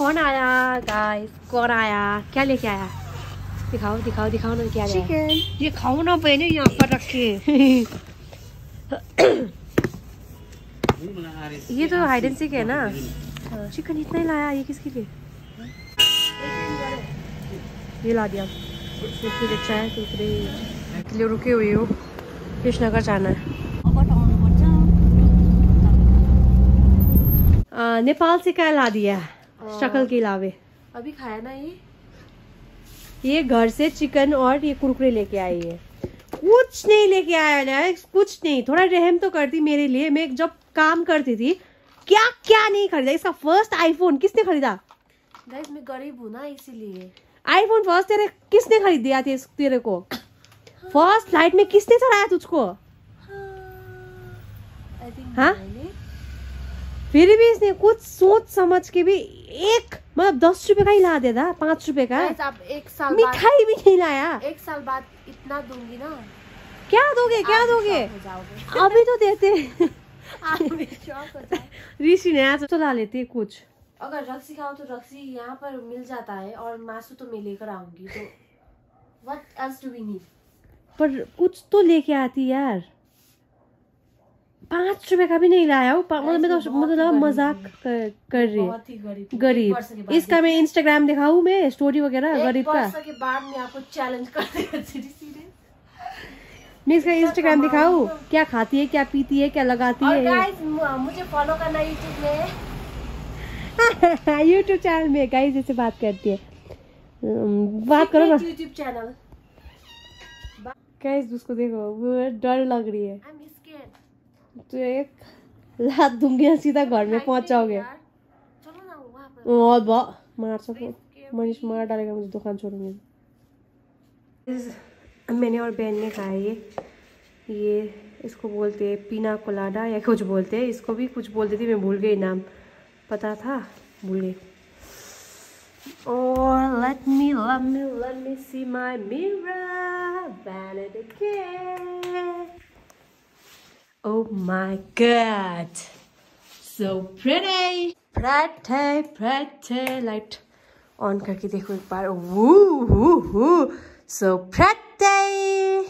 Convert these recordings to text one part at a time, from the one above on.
कौन आया गाइस, कौन आया, क्या लेके आया? दिखाओ दिखाओ दिखाओ ना क्या है। ये खाओ ना पहले यहाँ पर रख के। ये तो हाइड एंड सीक है ना। चिकन इतना ही लाया, ये किसके लिए? ये ला दिया। अच्छा है कुरकुरे के लिए रुके हुई हो। कृष्णनगर जाना है। नेपाल से क्या ला दिया शक्ल के अलावे? अभी खाया ना ये घर से चिकन और ये कुरकुरे लेके आई है। कुछ नहीं लेके आया ना, कुछ नहीं। थोड़ा रहम तो करती मेरे लिए। मैं जब काम करती थी क्या क्या नहीं खरीदा। इसका फर्स्ट आईफोन किसने खरीदा? गाइस मैं गरीब हूँ ना इसीलिए। आईफोन फर्स्ट तेरे किसने खरीद दिया तेरे को? फर्स्ट फ्लाइट में किसने चढ़ाया तुझको? हाँ फिर भी इसने कुछ सोच समझ के भी एक मतलब 10 रुपए का ही ला देता, 5 रुपए का। आप एक साल मिठाई भी नहीं लाया। एक साल बाद इतना दूंगी ना। क्या दोगे, क्या दोगे? अभी तो देते। ऋषि ने आज तो ला लेते कुछ। अगर रक्सी खाओ तो रक्सी यहाँ पर मिल जाता है और मासू तो मैं लेकर आऊंगी। तो what else do we need? पर कुछ तो लेके आती यार। 5 रुपए का भी नहीं लाया हो। मतलब मजाक कर रही है। गरीब। इसका मैं इंस्टाग्राम दिखाऊं, मैं स्टोरी वगैरह गरीब का। के बाद में आपको चैलेंज कर देगा। मैं इसका इंस्टाग्राम दिखाऊं, क्या खाती है, क्या पीती है, क्या लगाती है। गाइस मुझे फॉलो करना यूट्यूब में। यूट्यूब चैनल में गाइस जैसे बात करती है। बात करो ना यूट्यूब चैनल। गाइस उसको देखो, वो डर लग रही है। तो एक लात दूंगी सीधा घर में पहुंच जाओगे। और मार सको मनीष मार डालेगा मुझे, दुकान छोड़ूंगी। मैंने और बहन ने खाया ये इसको बोलते हैं पीना कोलाडा या कुछ बोलते हैं। इसको भी कुछ बोलती थी, मैं भूल गई नाम। पता था भूल गई। और let me see my mirror, Vanity. Oh my God, so pretty, light on करके देखो एक बार। So pretty.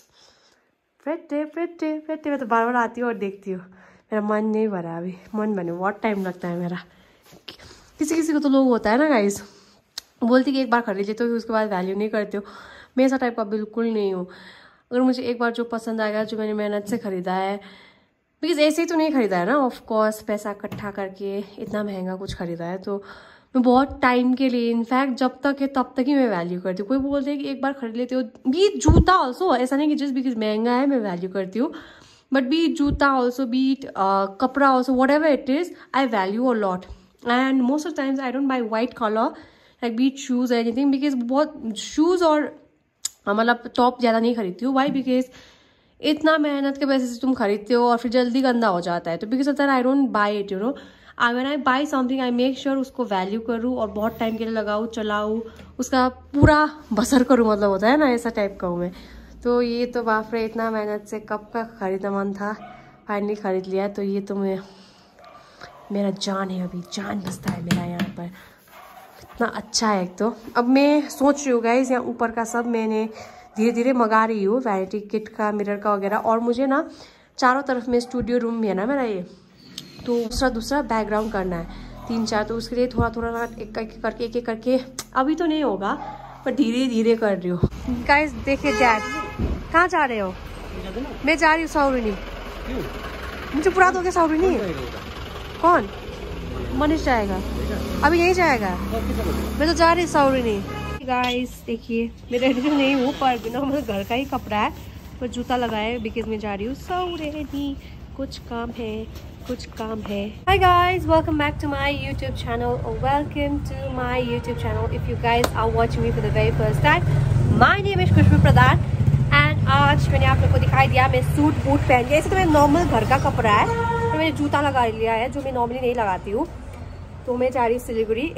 मैं तो बार बार आती हूँ और देखती हूँ। मेरा मन नहीं भरा अभी। मन बने बहुत टाइम लगता है मेरा। किसी को तो लोग होता है ना गाइस, बोलती कि एक बार खरीद लेते हो उसके बाद वैल्यू नहीं करते हो। मैं ऐसा टाइप का बिल्कुल नहीं हूँ। अगर मुझे एक बार जो पसंद आएगा, जो मैंने मेहनत से खरीदा है, बिकॉज ऐसे ही तो नहीं खरीदा है ना, ऑफ कोर्स पैसा इकट्ठा करके इतना महंगा कुछ खरीदा है, तो मैं बहुत टाइम के लिए, इनफैक्ट जब तक है तब तक ही मैं वैल्यू करती हूँ। कोई बोलते हैं कि एक बार खरीद लेते हो, बीट जूता ऑल्सो, ऐसा नहीं कि जस्ट बिकॉज महंगा है मैं वैल्यू करती हूँ, बट बीट जूता ऑल्सो, बीट कपड़ा also, whatever it is, I value a lot. And most of times I don't buy white colour like be it shoes anything, because बहुत शूज और मतलब टॉप ज़्यादा नहीं खरीदती हूँ। वाई? बिकॉज इतना मेहनत के पैसे से तुम खरीदते हो और फिर जल्दी गंदा हो जाता है, तो because of that I don't buy it, you know. When I buy something I make sure उसको वैल्यू करूँ और बहुत टाइम के लिए लगाऊँ, चलाऊँ, उसका पूरा बसर करूँ, मतलब होता है ना, ऐसा टाइप का हूँ मैं। तो ये तो बाप रे, इतना मेहनत से कब का खरीदना मन था, फाइनली खरीद लिया। तो ये तो मेरा जान है, अभी जान बसता है मेरा यहाँ पर, इतना अच्छा है। एक तो अब मैं सोच रही हूँ गाइस, यहाँ ऊपर का सब मैंने धीरे धीरे मंगा रही हूँ, वैनिटी किट का, मिरर का वगैरह। और मुझे ना चारों तरफ में स्टूडियो रूम भी है ना मेरा ये, तो दूसरा बैकग्राउंड करना है 3-4, तो उसके लिए थोड़ा ना एक करके अभी तो नहीं होगा, पर धीरे धीरे कर रही हूँ। गाइस देखिए डैड, कहाँ जा रहे हो? मैं जा रही हूँ सौरिनी। मुझे पुरा दोगे सौरिनी? कौन? मनीष जाएगा, अभी यही जाएगा। मैं तो जा रही हूँ सौरिनी। गाइस देखिए मैं रेडी तो नहीं हूँ, पर बिना मतलब घर का ही कपड़ा है, पर जूता लगाए बिकॉज मैं जा रही हूँ सौरिनी। कुछ काम है। Hi guys, welcome back to my YouTube channel, or welcome to my YouTube channel if you guys are watching me for the very first time. My name is Khushboo Pradhan and आज मैंने आप लोग को दिखाई दिया मैं suit boot पहन लिया। ऐसे तो मैं नॉर्मल घर का कपड़ा है, तो मैंने जूता लगा लिया है जो मैं नॉर्मली नहीं लगाती हूँ। तो मैं जा रही हूँ सिलीगुड़ी,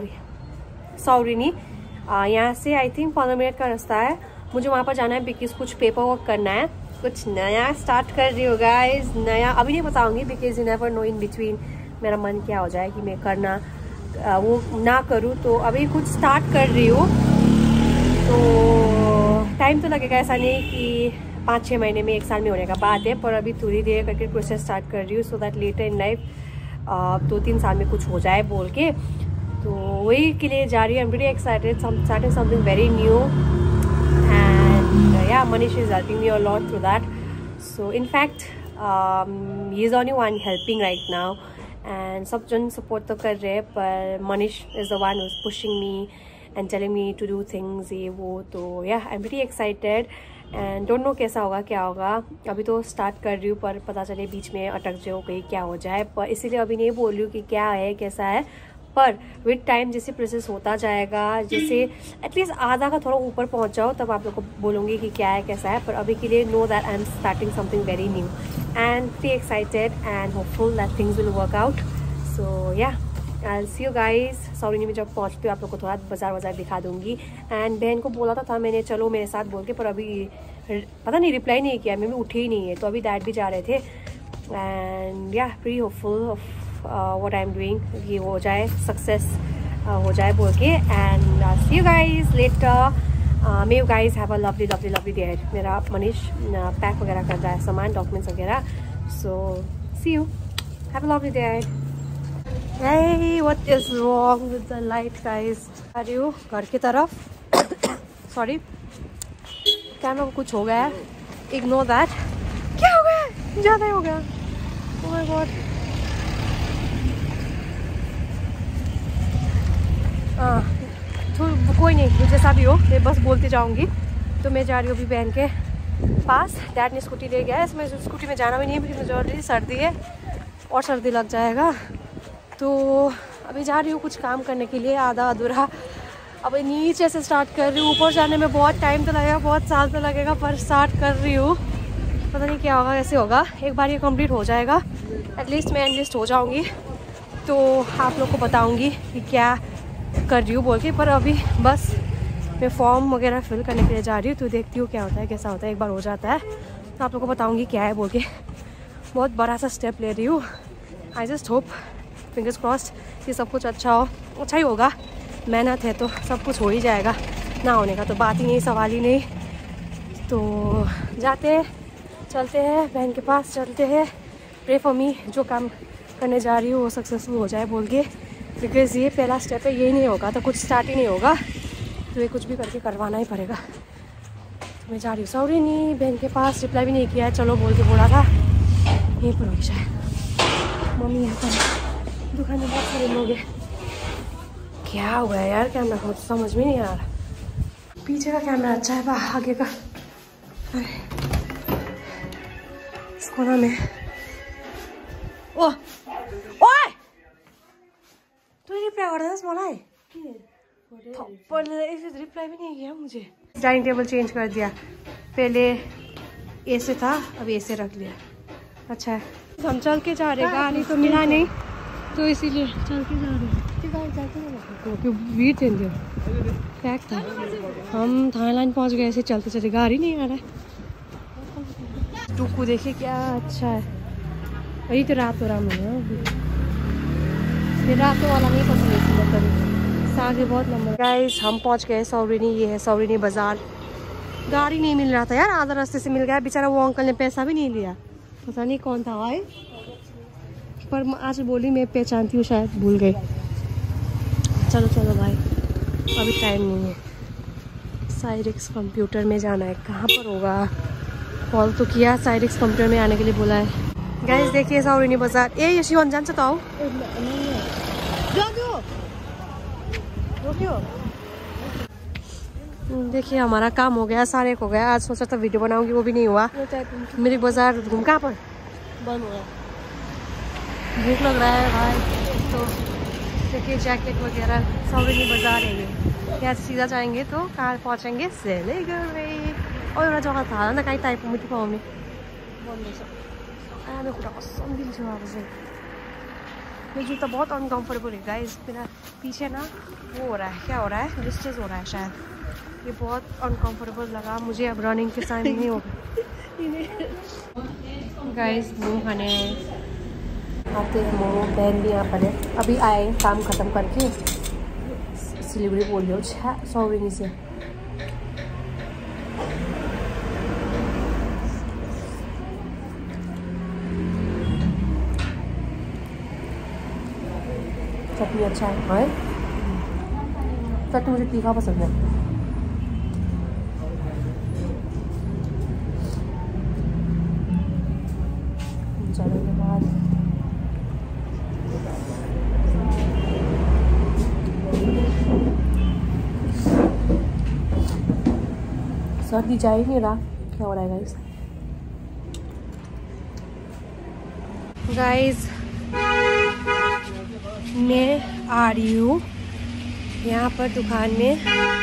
सौरिनी। यहाँ से आई थिंक 15 मिनट का रास्ता है। मुझे वहाँ पर जाना है बिकॉज कुछ पेपर वर्क करना है, कुछ नया स्टार्ट कर रही हूँ गाइस। नया अभी नहीं बताऊंगी because you never know in between मेरा मन क्या हो जाए कि मैं करना वो ना करूँ, तो अभी कुछ स्टार्ट कर रही हूँ। तो टाइम तो लगेगा, ऐसा नहीं कि 5-6 महीने में 1 साल में होने का बात है, पर अभी थोड़ी देर करके प्रोसेस स्टार्ट कर रही हूँ so that later in life 2-3 साल में कुछ हो जाए बोल के। तो वही के लिए जा रही हूँ। I am very excited, starting something very new and yeah Manish is helping me a lot through that. So in fact he is only one helping right now and सब जन सपोर्ट तो कर रहे हैं, पर Manish is the one who is pushing me and telling me to do things ये वो। तो yeah I am very excited and don't know कैसा होगा क्या होगा। अभी तो स्टार्ट कर रही हूँ, पर पता चले बीच में अटक जाओ कहीं क्या हो जाए, पर इसीलिए अभी नहीं बोल रही हूँ कि क्या है कैसा है। पर विद टाइम जैसे प्रोसेस होता जाएगा, जैसे एटलीस्ट आधा का थोड़ा ऊपर पहुँच जाओ, तब आप लोग को बोलूँगी कि क्या है कैसा है। पर अभी के लिए know that I am starting something very new and very excited and hopeful that things will work out. So yeah I C you guys. सौरिनी में जब पहुँचती हूँ आप लोग को थोड़ा बाजार दिखा दूँगी। एंड बहन को बोला था मैंने चलो मेरे साथ बोल के, पर अभी पता नहीं रिप्लाई नहीं किया, मैं भी उठी ही नहीं है। तो अभी डैड भी जा रहे थे and yeah very hopeful of what I am doing, ये हो जाए सक्सेस हो जाए बोल के। And see you guys later. May you guys have a lovely lovely lovely day. मेरा मनीष पैक वगैरह कर रहा है सामान, डॉक्यूमेंट्स वगैरह। So see you, have a lovely day. Hey, what is wrong with the light, guys? आ रही हूँ घर की तरफ। सॉरी, कैमरा को कुछ हो गया है, इग्नोर दैट। क्या हो गया? ज़्यादा ही हो गया। Oh my God। तो कोई नहीं, जैसा भी हो मैं बस बोलती जाऊँगी। तो मैं जा रही हूँ अभी बहन के पास। डैड ने स्कूटी ले गया है, इसमें स्कूटी में जाना भी नहीं है क्योंकि मुझे ऑलरेडी सर्दी है और सर्दी लग जाएगा। तो अभी जा रही हूँ कुछ काम करने के लिए, आधा अधूरा। अभी नीचे से स्टार्ट कर रही हूँ, ऊपर जाने में बहुत टाइम तो लगेगा, बहुत साल तो लगेगा, पर स्टार्ट कर रही हूँ। पता नहीं क्या होगा कैसे होगा। एक बार ये कंप्लीट हो जाएगा, एटलीस्ट मैं एनलिस्ट हो जाऊँगी, तो आप लोग को बताऊँगी कि क्या कर रही हूँ बोल के। पर अभी बस मैं फॉर्म वगैरह फिल करने के लिए जा रही हूँ, तो देखती हूँ क्या होता है कैसा होता है। एक बार हो जाता है तो आप लोग को बताऊँगी क्या है बोल के। बहुत बड़ा सा स्टेप ले रही हूँ। I just hope, fingers crossed, कि सब कुछ अच्छा हो। अच्छा ही होगा, मेहनत है तो सब कुछ हो ही जाएगा, ना होने का तो बात ही नहीं, सवाल ही नहीं। तो जाते हैं, चलते हैं बहन के पास, चलते हैं। प्रे फॉर मी, जो काम करने जा रही हूँ वो सक्सेसफुल हो जाए बोल के, बिकॉज़ ये पहला स्टेप है, ये नहीं होगा तो कुछ स्टार्ट ही नहीं होगा। तो ये कुछ भी करके करवाना ही पड़ेगा। तो मैं जा रही हूँ सौरिनी बहन के पास। रिप्लाई भी नहीं किया है, चलो बोल के बोला था, यहीं पर होगी शायद। मम्मी यहाँ पर दुकान में बहुत सारे लोग हैं। क्या हुआ है यार कैमरा को, समझ में नहीं आ रहा। पीछे का कैमरा अच्छा है, आगे का इस कोना में। ओह ओए, तू रिप्लाई कर दे मलाई। रिप्लाई भी नहीं किया मुझे। डाइनिंग टेबल चेंज कर दिया, पहले ऐसे था अब ऐसे रख लिया। अच्छा है, हम चल के जा रहे, गाड़ी तो मिला नहीं तो इसीलिए चल के जा रहे हैं, क्योंकि भीड़ थे, पैक था। हम थाईलैंड पहुंच गए ऐसे चलते चलते, गाड़ी नहीं आ रहा है। टुकू देखिए क्या अच्छा है। वही तो रात हो रहा है, ये रातों वाला नहीं पसंद है कभी। आगे बहुत लंबा। गाइस हम पहुंच गए सौरिनी, ये है सौरिनी बाजार। गाड़ी नहीं मिल रहा था यार, आधा रास्ते से मिल गया। बेचारा वो अंकल ने पैसा भी नहीं लिया, पता नहीं कौन था भाई, पर आज बोली मैं पहचानती हूँ, शायद भूल गई। चलो चलो भाई, अभी टाइम नहीं है। साइरिक्स कंप्यूटर में जाना है, कहाँ पर होगा? कॉल तो किया, साइरिक्स कंप्यूटर में आने के लिए बोला है। गाइस देखिए सौरिनी बाजार। ए यशीवन जान सकता हूँ, देखिए हमारा काम हो गया, सारे हो गया। आज सोचा था वीडियो बनाऊंगी, वो भी नहीं हुआ। मेरी बाजार घूम कहाँ पर बंद हो गया। भूख लग रहा है भाई, तो देखिए जैकेट वगैरह सौरिनी बाजार है ये। यहाँ से सीधा जाएंगे तो कहाँ पहुँचेंगे? सिलीगुड़ी। और एउटा जग्गा थाहा न कहीँ टाइप मुठी पाउने मैं खुट्टा कसम दिन्छु अब चाहिँ। ये जूता बहुत अनकम्फर्टेबल है गाइस। मेरा पीछे ना वो हो रहा है, क्या हो रहा है, डिस्टेंस हो रहा है शायद। ये बहुत अनकम्फर्टेबल लगा मुझे, अब रनिंग के साथ नहीं होगा। गाइस वो खाने आते हैं मोमो। बहन भी यहाँ पर है, अभी आए काम ख़त्म करके सिलीगुड़ी बोल रही हो 100 से। चटनी अच्छा है, चटनी मुझे तीखा पसंद है। जाने के बाद सर्दी जा ही नहीं रहा, क्या हो रहा है गाइस? गाइस मैं आ रही हूँ यहाँ पर दुकान में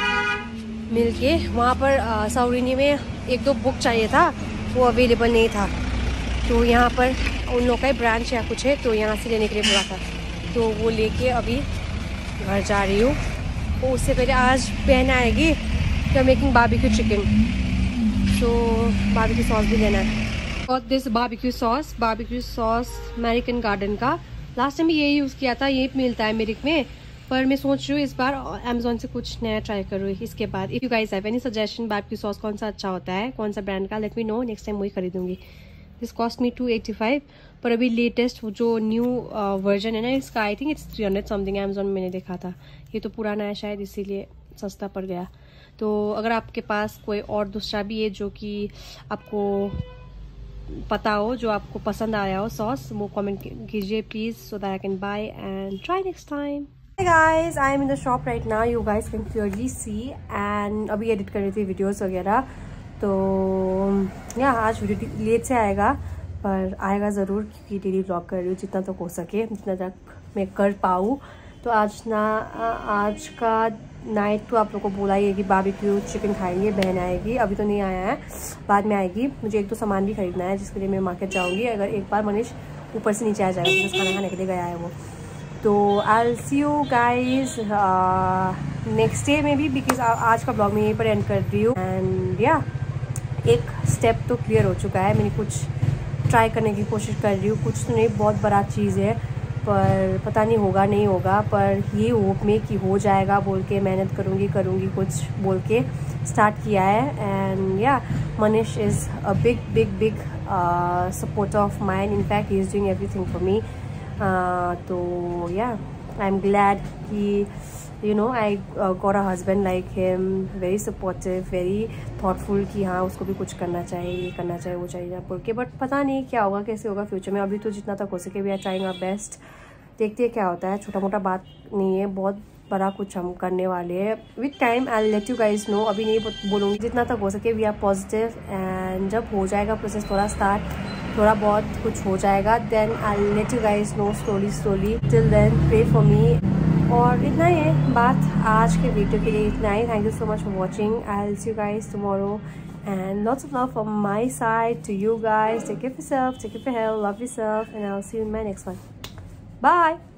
मिलके। वहाँ पर सौरिनी में 1-2 बुक चाहिए था, वो अवेलेबल नहीं था, तो यहाँ पर उन लोग का ही ब्रांच या कुछ है, तो यहाँ से लेने के लिए बोला था, तो वो लेके अभी घर जा रही हूँ। तो उससे पहले आज बहन आएगी तो मेकिंग बारबेक्यू चिकन, तो बारबेक्यू सॉस भी लेना है। और this barbecue sauce American Garden का, लास्ट टाइम ये यूज़ किया था, ये मिलता है मेरिक में, पर मैं सोच रही हूँ इस बार अमेजोन से कुछ नया ट्राई करूँ। इसके बाद if you guys have any suggestion barbecue sauce कौन सा अच्छा होता है, कौन सा ब्रांड का, let me know, next time वही खरीदूँगी। दिस कॉस्ट मी 285, पर अभी लेटेस्ट जो न्यू वर्जन है ना इसका, I think it's 300 something, Amazon में मैंने देखा था। ये तो पुराना है शायद, इसीलिए सस्ता पड़ गया। तो अगर आपके पास कोई और दूसरा भी है जो कि आपको पता हो, जो आपको पसंद आया हो सॉस, वो कमेंट कीजिए please, so that I can buy and try next time. Hey guys, I am in the shop right now. You guys can clearly see, and अभी एडिट कर रही थी वीडियोस वगैरह, तो आज वीडियो लेट से आएगा, पर आएगा ज़रूर, क्योंकि डेली ब्लॉग कर रही हूँ जितना तक हो सके, जितना तक मैं कर पाऊँ। तो आज का नाइट तो आप लोगों को बोला ही है कि बारबेक्यू चिकन खाएंगे, बहन आएगी, अभी तो नहीं आया है, बाद में आएगी। मुझे 1-2 सामान भी खरीदना है, जिसके लिए मैं मार्केट जाऊँगी। अगर एक बार मनीष ऊपर से नीचे आ जाएगा, तो खाना खाने के लिए गया है वो। तो I will see you guys next day में भी, बिकॉज आज का ब्लॉग मैं यहीं पर एंड कर रही हूँ। एंड एक स्टेप तो क्लियर हो चुका है, मैंने कुछ ट्राई करने की कोशिश कर रही हूँ, कुछ तो नहीं, बहुत बड़ा चीज़ है, पर पता नहीं होगा नहीं होगा, पर ये होप में कि हो जाएगा बोल के मेहनत करूँगी कुछ बोल के स्टार्ट किया है। And Manish is a big supporter of mine, in fact he is doing everything for me. तो आई एम ग्लैड कि I got a husband like him, very supportive, very thoughtful, कि हाँ उसको भी कुछ करना चाहिए, ये करना चाहिए, वो चाहिए बोल के, बट पता नहीं क्या होगा, कैसे होगा फ्यूचर में। अभी तो जितना तक हो सके we are trying our best, देखते हैं क्या होता है। छोटा मोटा बात नहीं है, बहुत बड़ा कुछ हम करने वाले हैं। With time I let you guys know, अभी नहीं बोलूँगी, जितना तक हो सके वी आर पॉजिटिव, एंड जब हो जाएगा प्रोसेस थोड़ा बहुत कुछ हो जाएगा, then I let you guys know slowly. Till then pray for me. और इतना ही है बात आज के वीडियो के लिए, इतना ही। Thank you so much for watching, I will see you guys tomorrow, and lots of love from my side to you guys. Take care of yourself, take care of your health, love yourself, and I'll see you in my next one. Bye.